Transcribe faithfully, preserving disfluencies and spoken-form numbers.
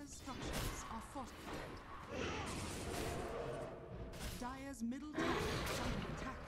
Dire's structures are fortified. Dire's middle tower is under attack.